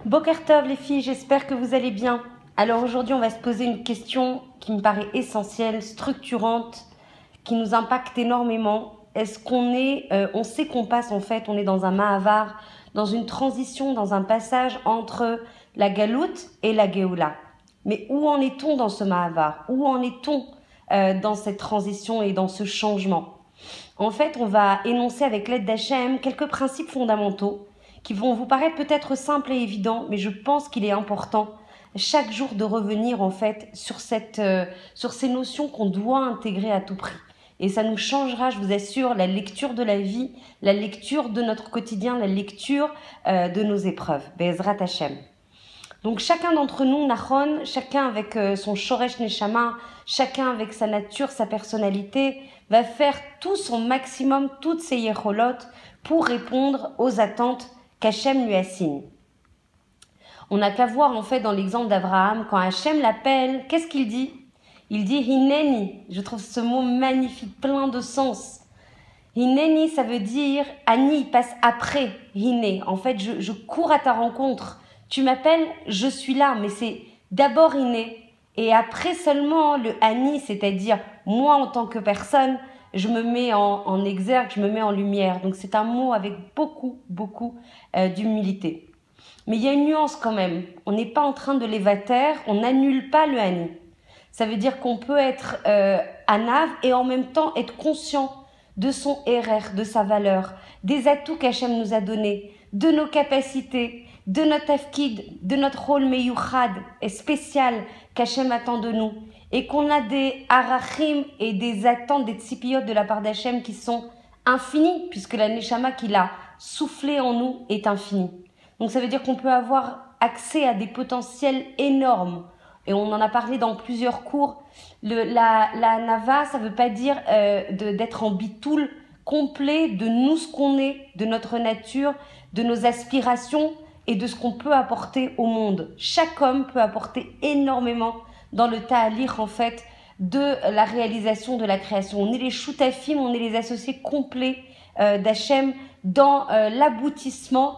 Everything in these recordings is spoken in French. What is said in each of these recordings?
Boker Tov les filles, j'espère que vous allez bien. Alors aujourd'hui on va se poser une question qui me paraît essentielle, structurante, qui nous impacte énormément. Est-ce on sait qu'on passe en fait, on est dans un Mahavar, dans une transition, dans un passage entre la Galoute et la Géoula. Mais où en est-on dans ce Mahavar? Où en est-on dans cette transition et dans ce changement? En fait, on va énoncer avec l'aide d'Hachem quelques principes fondamentaux qui vont vous paraître peut-être simples et évidents, mais je pense qu'il est important chaque jour de revenir en fait sur ces notions qu'on doit intégrer à tout prix. Et ça nous changera, je vous assure, la lecture de la vie, la lecture de notre quotidien, la lecture de nos épreuves. Be'ezrat Hashem. Donc chacun d'entre nous, Nachon, chacun avec son Shoresh Neshama, chacun avec sa nature, sa personnalité, va faire tout son maximum, toutes ses yecholot, pour répondre aux attentes qu'Hachem lui assigne. On n'a qu'à voir en fait dans l'exemple d'Abraham, quand Hachem l'appelle, qu'est-ce qu'il dit? Il dit Hineni. Je trouve ce mot magnifique, plein de sens. Hineni, ça veut dire Ani, passe après Hine. En fait, je cours à ta rencontre. Tu m'appelles, je suis là, mais c'est d'abord Hine. Et après seulement le Ani, c'est-à-dire moi en tant que personne, je me mets en exergue, je me mets en lumière. Donc c'est un mot avec beaucoup d'humilité. Mais il y a une nuance quand même. On n'est pas en train de l'évater, on n'annule pas le Ani. Ça veut dire qu'on peut être anav et en même temps être conscient de son RR, de sa valeur, des atouts qu'Hachem nous a donnés, de nos capacités, de notre tafkid, de notre rôle meyouchad et spécial qu'Hachem attend de nous. Et qu'on a des arachim et des attentes, des tzipiyot de la part d'Hachem qui sont infinies, puisque la neshama qu'il a soufflé en nous est infinie. Donc ça veut dire qu'on peut avoir accès à des potentiels énormes. Et on en a parlé dans plusieurs cours. La nava, ça ne veut pas dire d'être en bitoul complet de nous, ce qu'on est, de notre nature, de nos aspirations et de ce qu'on peut apporter au monde. Chaque homme peut apporter énormément dans le ta'alir, en fait, de la réalisation de la création. On est les choutafim, on est les associés complets d'Hachem dans l'aboutissement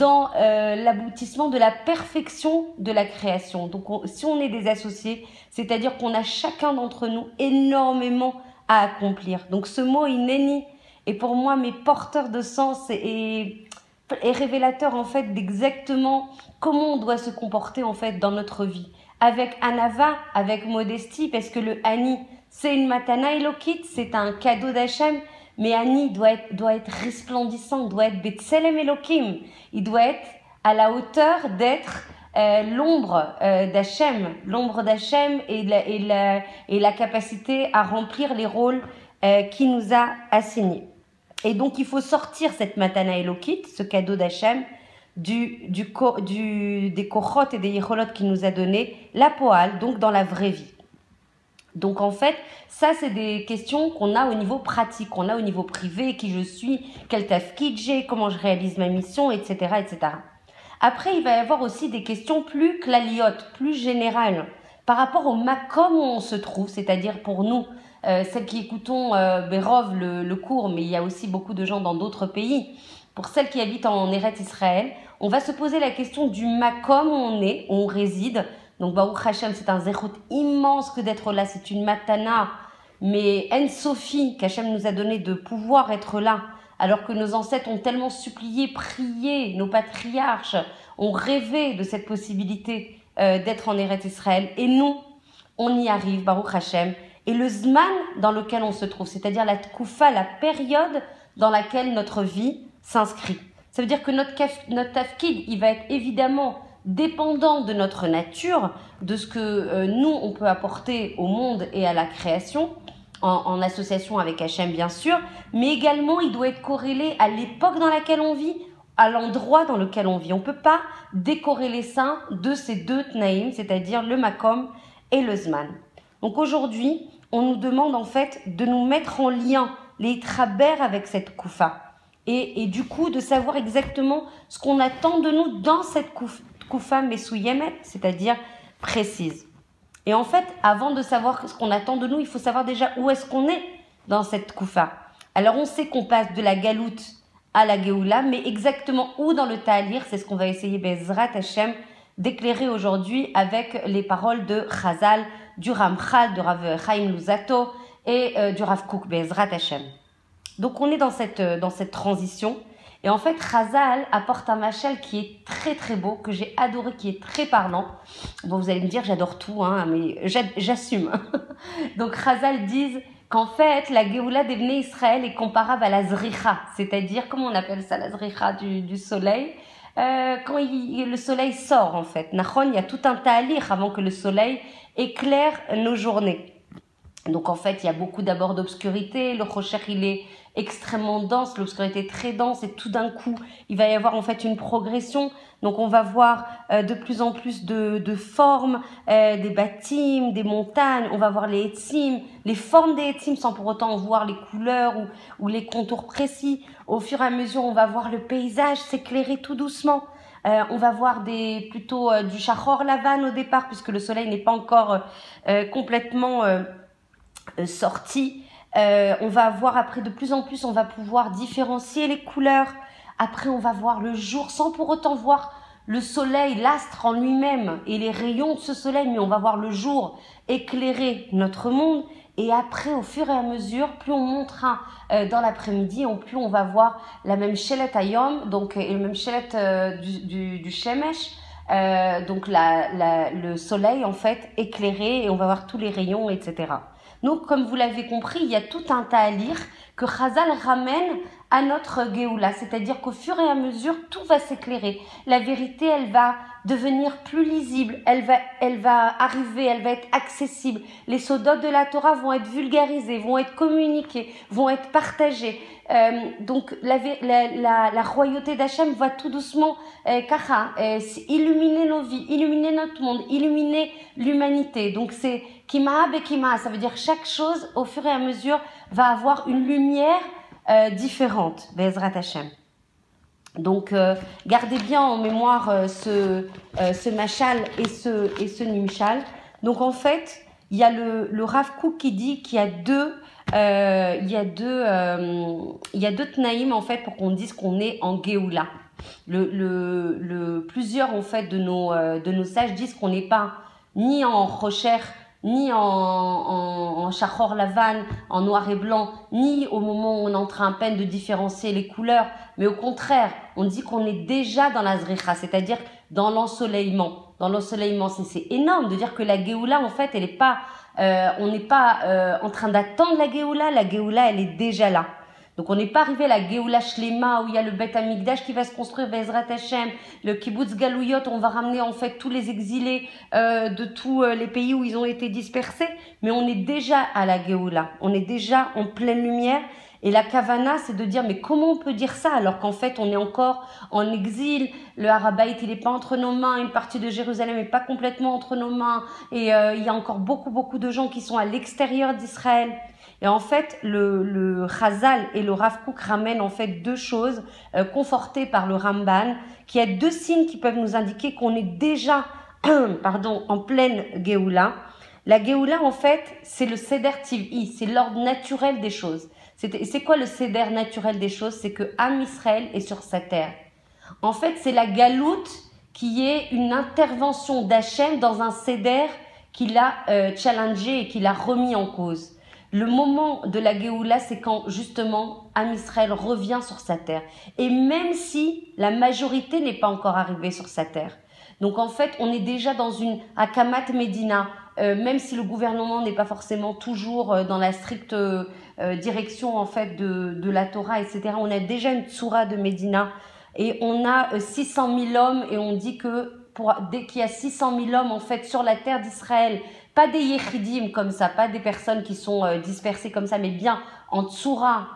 de la perfection de la création. Donc si on est des associés, c'est-à-dire qu'on a chacun d'entre nous énormément à accomplir. Donc ce mot Hineni est pour moi mais porteur de sens et révélateur en fait d'exactement comment on doit se comporter en fait dans notre vie. Avec anava, avec modestie, parce que le Ani, c'est une matana elokit, c'est un cadeau d'Hachem. Mais Ani doit être resplendissant, doit être Betselem Elohim. Il doit être à la hauteur d'être l'ombre d'Hachem. L'ombre d'Hachem et la capacité à remplir les rôles qu'il nous a assignés. Et donc il faut sortir cette Matana Elokit, ce cadeau d'Hachem, des kochot et des yecholot qu'il nous a donné, la poal, donc dans la vraie vie. Donc en fait, ça c'est des questions qu'on a au niveau pratique, qu'on a au niveau privé, qui je suis, quel tafkid j'ai, comment je réalise ma mission, etc., etc. Après, il va y avoir aussi des questions plus claliotes, plus générales, par rapport au makom où on se trouve, c'est-à-dire pour nous, celles qui écoutons Berov, le cours, mais il y a aussi beaucoup de gens dans d'autres pays. Pour celles qui habitent en Eretz Israël, on va se poser la question du makom où on est, où on réside. Donc Baruch Hashem, c'est un zérout immense que d'être là, c'est une matana, mais En Sophie qu'Hachem nous a donné de pouvoir être là, alors que nos ancêtres ont tellement supplié, prié, nos patriarches ont rêvé de cette possibilité d'être en Eretz Israël, et nous, on y arrive, Baruch Hashem, et le zman dans lequel on se trouve, c'est-à-dire la tkoufa, la période dans laquelle notre vie s'inscrit. Ça veut dire que notre tafkid, il va être évidemment dépendant de notre nature, de ce que nous, on peut apporter au monde et à la création, en association avec Hachem, bien sûr, mais également, il doit être corrélé à l'époque dans laquelle on vit, à l'endroit dans lequel on vit. On ne peut pas décorréler ça de ces deux tnaïm, c'est-à-dire le makom et le zman. Donc aujourd'hui, on nous demande en fait de nous mettre en lien, les trabers avec cette koufa, et du coup, de savoir exactement ce qu'on attend de nous dans cette koufa mesouyemet, c'est-à-dire précise. Et en fait, avant de savoir ce qu'on attend de nous, il faut savoir déjà où est-ce qu'on est dans cette koufa. Alors on sait qu'on passe de la galoute à la Géoula, mais exactement où dans le Ta'alir, c'est ce qu'on va essayer, Bezrat Hashem, d'éclairer aujourd'hui avec les paroles de Chazal, du Ramchal, de Rav Chaim Luzzatto et du Rav Kook, Bezrat Hashem. Donc on est dans cette transition. Et en fait, Chazal apporte un machal qui est très très beau, que j'ai adoré, qui est très parlant. Bon, vous allez me dire, j'adore tout, hein, mais j'assume. Donc Chazal disent qu'en fait, la Géoula des Bnei Israël est comparable à la Zricha, c'est-à-dire, comment on appelle ça, la Zricha du soleil, quand le soleil sort en fait. Nachon, il y a tout un ta'alir avant que le soleil éclaire nos journées. Donc en fait, il y a beaucoup d'abord d'obscurité, le Chocher il est extrêmement dense, l'obscurité est très dense et tout d'un coup, il va y avoir en fait une progression. Donc on va voir de plus en plus de formes, des bâtiments, des montagnes, on va voir les etzim, les formes des etzim sans pour autant voir les couleurs ou les contours précis. Au fur et à mesure, on va voir le paysage s'éclairer tout doucement. On va voir plutôt du Shachor Lavan au départ puisque le soleil n'est pas encore complètement sorti. On va voir après de plus en plus, on va pouvoir différencier les couleurs. Après, on va voir le jour sans pour autant voir le soleil, l'astre en lui-même et les rayons de ce soleil, mais on va voir le jour éclairer notre monde. Et après, au fur et à mesure, plus on montera dans l'après-midi, plus on va voir la même Shelet Hayom, donc et le même Shelet du Shemesh, donc le soleil en fait éclairé et on va voir tous les rayons, etc. Donc, comme vous l'avez compris, il y a tout un ta'alir que Chazal ramène à notre Géoula, c'est-à-dire qu'au fur et à mesure, tout va s'éclairer. La vérité, elle va devenir plus lisible, elle va arriver, elle va être accessible. Les sodotes de la Torah vont être vulgarisés, vont être communiqués, vont être partagés. Donc la royauté d'Hachem va tout doucement illuminer nos vies, illuminer notre monde, illuminer l'humanité. Donc c'est Kimaha Bekimaha, ça veut dire chaque chose au fur et à mesure va avoir une lumière différente, Be'ezrat Hashem. Donc gardez bien en mémoire ce machal et ce nimshal. Donc en fait, il y a le Rav Kook qui dit qu'il y a deux tnaïm en fait pour qu'on dise qu'on est en Géoula. Plusieurs en fait de nos sages disent qu'on n'est pas ni en Chocher, ni en Shachor Lavan, en noir et blanc, ni au moment où on est en train à peine de différencier les couleurs, mais au contraire, on dit qu'on est déjà dans la Zricha, c'est-à-dire dans l'ensoleillement. Dans l'ensoleillement, c'est énorme de dire que la Géoula, en fait, elle est pas, on n'est pas en train d'attendre la Géoula, elle est déjà là. Donc on n'est pas arrivé à la Géoula Shlema où il y a le Beth Amikdash qui va se construire, Bezrat Hashem, le Kibbutz Galouyot, on va ramener en fait tous les exilés de tous les pays où ils ont été dispersés, mais on est déjà à la Géoula, on est déjà en pleine lumière. Et la kavana, c'est de dire, mais comment on peut dire ça alors qu'en fait, on est encore en exil, le Harabaït, il n'est pas entre nos mains, une partie de Jérusalem n'est pas complètement entre nos mains, et il y a encore beaucoup de gens qui sont à l'extérieur d'Israël. Et en fait, le Chazal et le Rav Kook ramènent en fait deux choses confortées par le Ramban, qui a deux signes qui peuvent nous indiquer qu'on est déjà en pleine Géoula. La Géoula, en fait, c'est le Seder Tiv'i, c'est l'ordre naturel des choses. C'est quoi le Seder naturel des choses? C'est que Am Israël est sur sa terre. En fait, c'est la galoute qui est une intervention d'Hachem dans un Seder qu'il a challengé et qu'il a remis en cause. Le moment de la Géoula, c'est quand justement Am Israël revient sur sa terre. Et même si la majorité n'est pas encore arrivée sur sa terre. Donc en fait, on est déjà dans une Akamat Medina, même si le gouvernement n'est pas forcément toujours dans la stricte direction en fait de la Torah, etc. On a déjà une Tsoura de Medina et on a 600 000 hommes et on dit que dès qu'il y a 600 000 hommes en fait sur la terre d'Israël, pas des Yechidim comme ça, pas des personnes qui sont dispersées comme ça, mais bien en Tsoura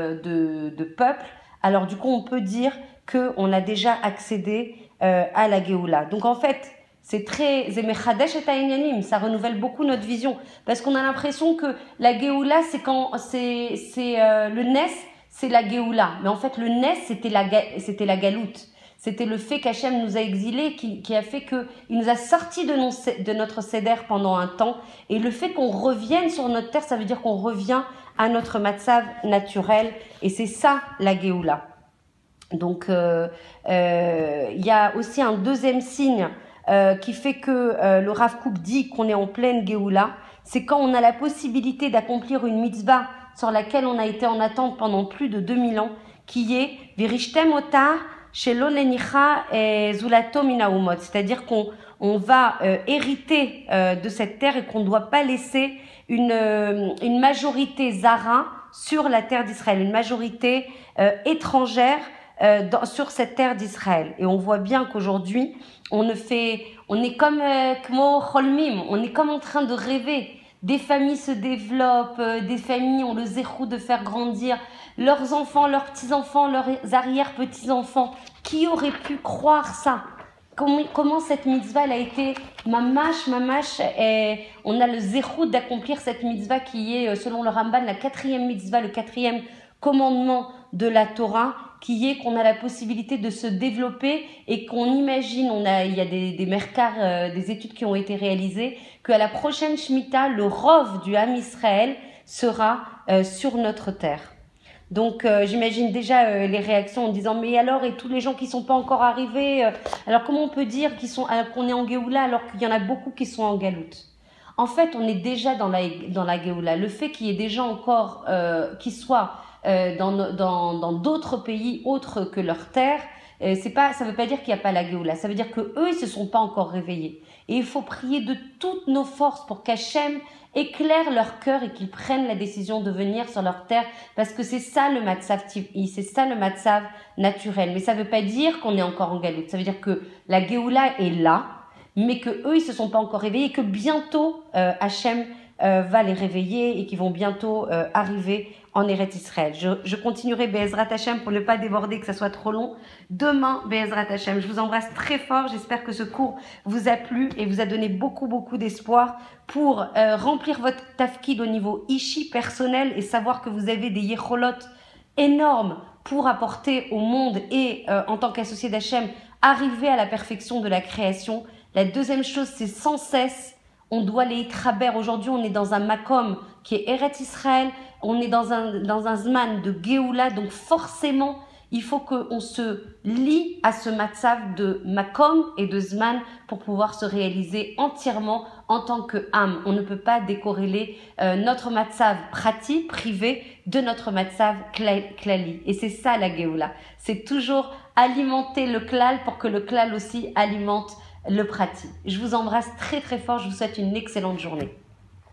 de peuple, alors du coup on peut dire qu'on a déjà accédé à la Géoula. Donc en fait, c'est très Zemechadesh et Ta'inyanim, ça renouvelle beaucoup notre vision parce qu'on a l'impression que la Géoula c'est quand le Nes, c'est la Géoula, mais en fait le Nes c'était la galoute. C'était le fait qu'Hachem nous a exilés qui a fait qu'il nous a sortis de notre Seder pendant un temps. Et le fait qu'on revienne sur notre terre, ça veut dire qu'on revient à notre matzav naturel. Et c'est ça la Géoula. Donc, il y a aussi un deuxième signe qui fait que le Rav Kook dit qu'on est en pleine Géoula. C'est quand on a la possibilité d'accomplir une mitzvah sur laquelle on a été en attente pendant plus de 2000 ans, qui est Virishtem Otar Shelo Lenicha Zulato Minaumot. C'est-à-dire qu'on va hériter de cette terre et qu'on ne doit pas laisser une majorité zara sur la terre d'Israël, une majorité étrangère sur cette terre d'Israël. Et on voit bien qu'aujourd'hui, on est comme Cholmim, on est comme en train de rêver. Des familles se développent, des familles ont le zéchou de faire grandir leurs enfants, leurs petits-enfants, leurs arrière-petits-enfants. Qui aurait pu croire ça? Comment cette mitzvah elle a été mamash, et on a le zéchou d'accomplir cette mitzvah qui est, selon le Ramban, la 4e mitzvah, le 4e commandement de la Torah, qui est qu'on a la possibilité de se développer et qu'on imagine, il y a des mercars, des études qui ont été réalisées, qu'à la prochaine Shemitah, le rov du Ham Israël sera sur notre terre. Donc j'imagine déjà les réactions en disant mais alors et tous les gens qui sont pas encore arrivés, alors comment on peut dire qu'on est en Géoula alors qu'il y en a beaucoup qui sont en Galoute? En fait, on est déjà dans la Géoula. Le fait qu'il y ait des gens encore qui soient dans d'autres pays autres que leur terre, ça veut pas dire qu'il n'y a pas la Géoula. Ça veut dire que eux ils se sont pas encore réveillés. Et il faut prier de toutes nos forces pour qu'Hachem éclaire leur cœur et qu'ils prennent la décision de venir sur leur terre, parce que c'est ça le matzav tiv'i, c'est ça le matzav naturel. Mais ça veut pas dire qu'on est encore en galoute. Ça veut dire que la Géoula est là, mais que eux ils se sont pas encore réveillés et que bientôt Hachem va les réveiller et qu'ils vont bientôt arriver en Eretz Israël. Je continuerai Be'ezrat Hashem pour ne pas déborder, que ça soit trop long. Demain, Be'ezrat Hashem. Je vous embrasse très fort. J'espère que ce cours vous a plu et vous a donné beaucoup d'espoir pour remplir votre tafkid au niveau ishi personnel et savoir que vous avez des yecholot énormes pour apporter au monde et en tant qu'associé d'Hachem, arriver à la perfection de la création. La deuxième chose, c'est sans cesse on doit les traber. Aujourd'hui, on est dans un makom qui est Eretz Israël. On est dans un zman de Géoula. Donc, forcément, il faut qu'on se lie à ce matzav de makom et de zman pour pouvoir se réaliser entièrement en tant que âme. On ne peut pas décorréler notre matzav prati, privé, de notre matzav klali. Et c'est ça la Géoula. C'est toujours alimenter le klal pour que le klal aussi alimente le prati. Je vous embrasse très fort, je vous souhaite une excellente journée.